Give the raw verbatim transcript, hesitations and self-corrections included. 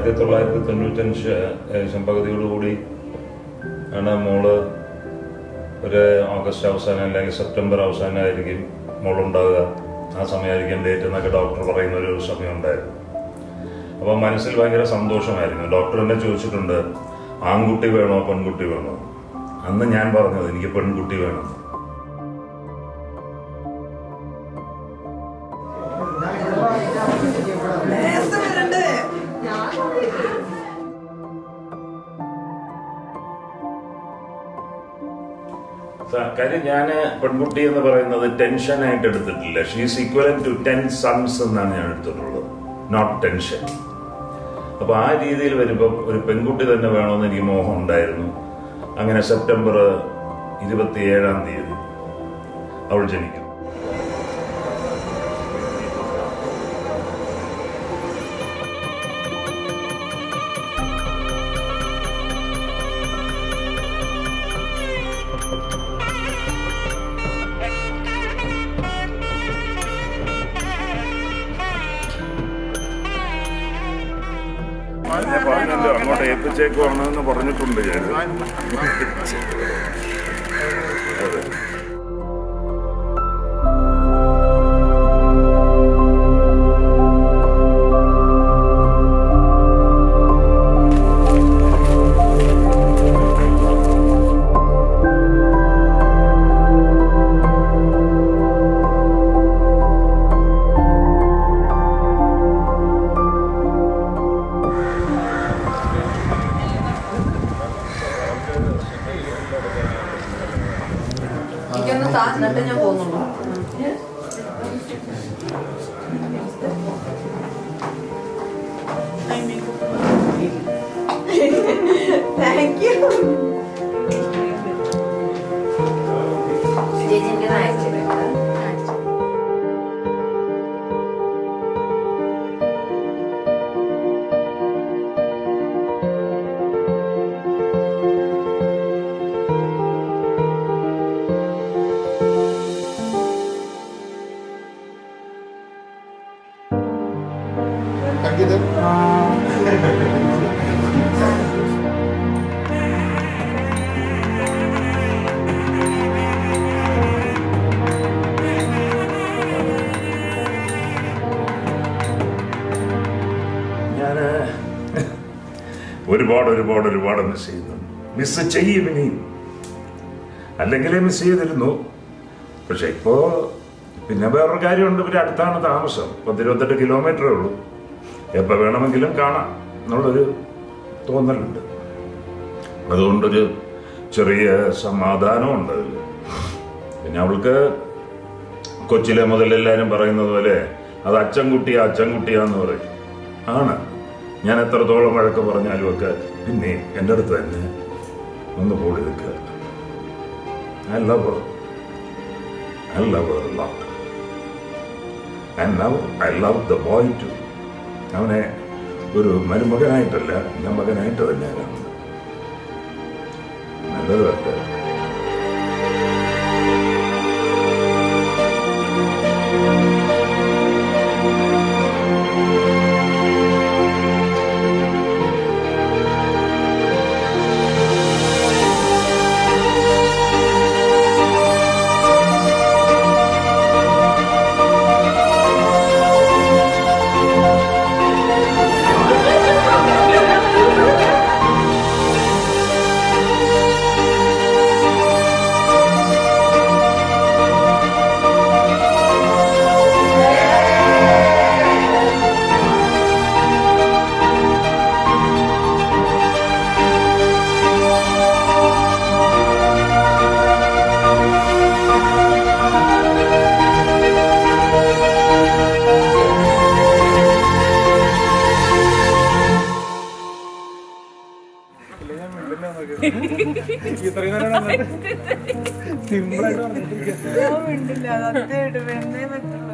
ആയിരത്തി തൊള്ളായിരത്തി തൊണ്ണൂറ്റഞ്ച് ഏകദേശം പകുതിയോടുകൂടി ആണ് മോള് ഒരു ഓഗസ്റ്റ് അവസാനം അല്ലെങ്കിൽ സെപ്റ്റംബർ അവസാനമായിരിക്കും മോളുണ്ടാകുക. ആ സമയമായിരിക്കും ഡേറ്റ് എന്നൊക്കെ ഡോക്ടർ പറയുന്ന ഒരു സമയം ഉണ്ടായിരുന്നു. അപ്പോൾ മനസ്സിൽ ഭയങ്കര സന്തോഷമായിരുന്നു. ഡോക്ടർ എന്നെ ചോദിച്ചിട്ടുണ്ട്, ആൺകുട്ടി വേണോ പെൺകുട്ടി വേണോ? അന്ന് ഞാൻ പറഞ്ഞത് എനിക്ക് പെൺകുട്ടി വേണം. കാര്യം ഞാൻ പെൺകുട്ടി എന്ന് പറയുന്നത് ടെൻഷനായിട്ട് എടുത്തിട്ടില്ല. She's equal to ten sons എന്നാണ് ഞാൻ എടുത്തിട്ടുള്ളത്, നോട്ട് ടെൻഷൻ. അപ്പൊ ആ രീതിയിൽ വരുമ്പോൾ ഒരു പെൺകുട്ടി തന്നെ വേണമെന്ന് എനിക്ക് മോഹം ഉണ്ടായിരുന്നു. അങ്ങനെ സെപ്റ്റംബർ ഇരുപത്തി ഏഴാം തീയതി അവൾ ജനിക്കും. പറഞ്ഞല്ലോ അങ്ങോട്ട് ഏൽപ്പിച്ചേക്കുവാണെന്ന് പറഞ്ഞിട്ടുണ്ട് ഞാൻ. അതെ. എന്നിട്ട് ഞാൻ പോകുന്നുള്ളൂ. Thank you. ചേച്ചി എനിക്ക് അയച്ചിട്ടുണ്ട്. ഞാൻ ഒരുപാട് ഒരുപാട് ഒരുപാട് മിസ് ചെയ്യുന്നു. മിസ് ചെയ്യും ഇനി, അല്ലെങ്കിലേ മിസ് ചെയ്തിരുന്നു. പക്ഷെ ഇപ്പോ പിന്നെ വേറൊരു കാര്യമുണ്ട്, ഇവര് അടുത്താണ് താമസം. പത്തിരുപത്തെട്ട് കിലോമീറ്ററേ ഉള്ളൂ. എപ്പോൾ വേണമെങ്കിലും കാണാം എന്നുള്ളൊരു തോന്നലുണ്ട്. അതുകൊണ്ടൊരു ചെറിയ സമാധാനമുണ്ട്. പിന്നെ അവൾക്ക് കൊച്ചിലെ മുതൽ എല്ലാവരും പറയുന്നത് പോലെ അത് അച്ഛൻകുട്ടിയാ അച്ഛൻകുട്ടിയാന്ന് പറയും. ആണ്. ഞാൻ എത്രത്തോളം വഴക്ക് പറഞ്ഞാലും ഒക്കെ പിന്നെ എൻ്റെ അടുത്ത് തന്നെ ഒന്ന് പോടി നിൽക്കുക. I love her. I love her a lot. And now I love the boy too. അവനെ ഒരു മരുമകനായിട്ടല്ല, ഞാൻ മകനായിട്ട് തന്നെയാണ് കാണുന്നത്. നല്ലത് വേണ്ട. സിമ്പിളായിട്ട് പറഞ്ഞിട്ടില്ല.